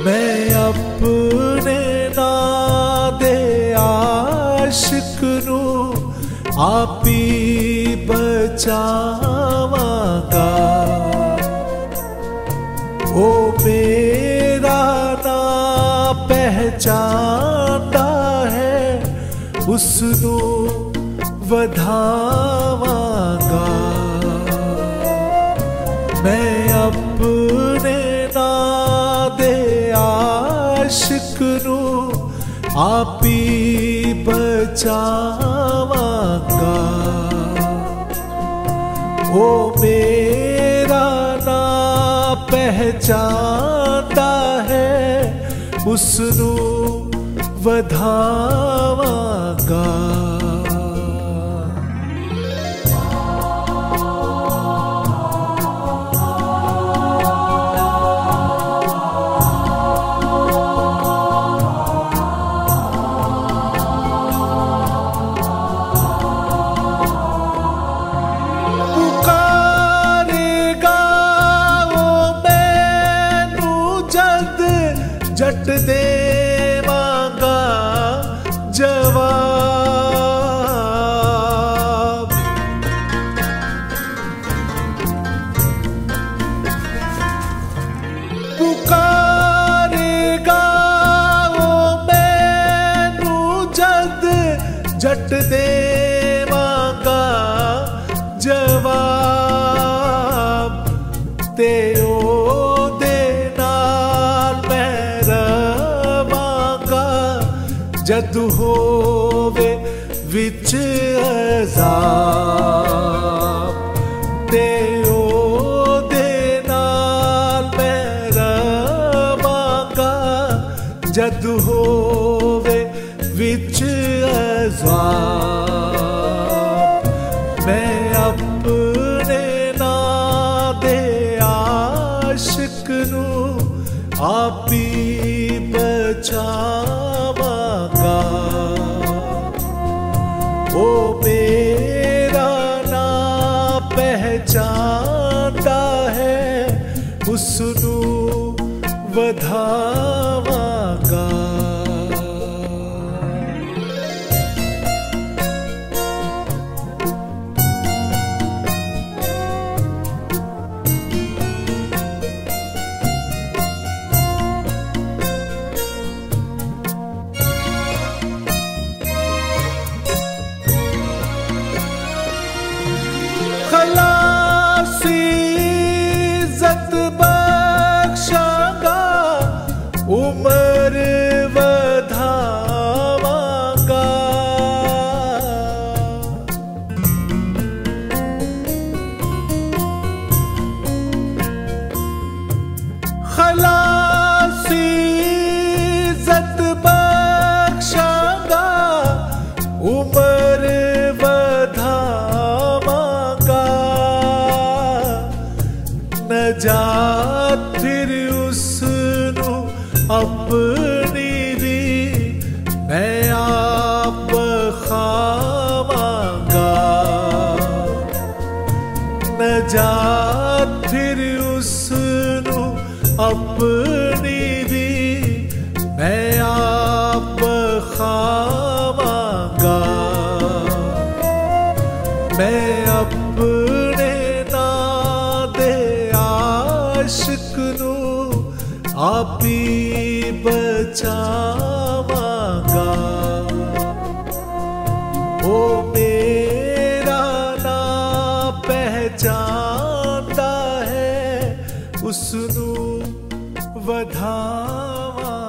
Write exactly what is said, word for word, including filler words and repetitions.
मैं अपने नादे आशिक नू आपी बचावांगा। ओ मेरा ना पहचानदा है उसनू वधावांगा। मैं अपने नादे आशिक नू आपी बचावांगा। ओ मेरा ना पहचानदा है उसनू वधावांगा। जट देवांगा जवाब। पुकारेगा ओ मैनू जद जट देवांगा जवाब। ते जद होवे विच अज़ाब। ते ओदे नाल मैं रवांगा जद होवे विच अज़ाब। मैं अपने नादे आशिक नू आपी बचावांगा। ओ मेरा ना पहचानदा है उसनू वधावांगा। खलासी इज़्ज़त बख्शांगा उम्र वधावांगा। खलासी इज़्ज़त बख्शांगा उम्र वधावांगा। नजात फिर उसनू अपनी दी मैं आप खावांगा। नजात फिर उसनू अपनी दी मैं आप खावांगा। मैं अपने नादे आशिक नू आपी बचावांगा। ओ मेरा ना पहचानदा है उसनू वधावांगा।